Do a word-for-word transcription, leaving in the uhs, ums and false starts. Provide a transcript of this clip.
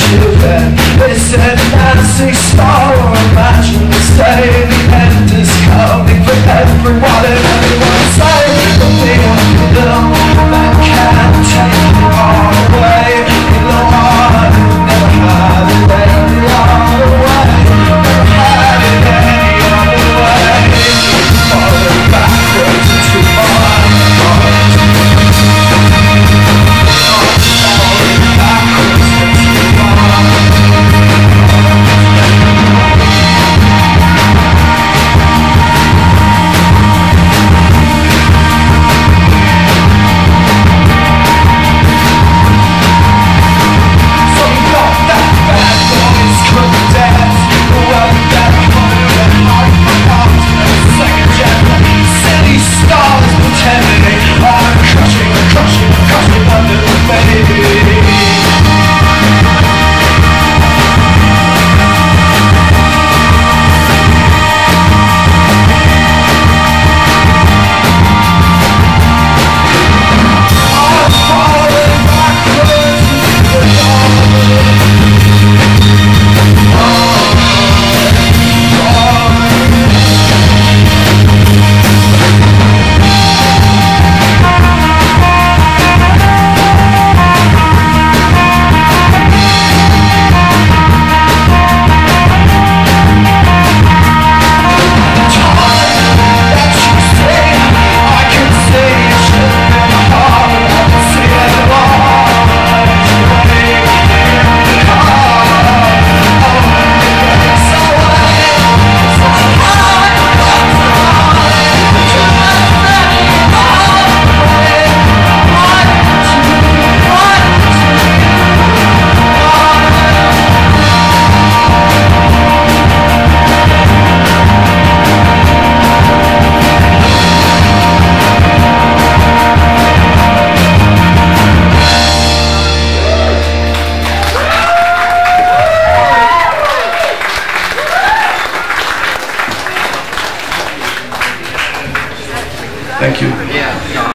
stupid. They said Nancy Star or imagine the day the end is coming for everyone and everyone say that they are the one that can't take it all away. You know I never had it any other way, never had it any other way. Falling backwards into my heart, falling backwards into my Thank you.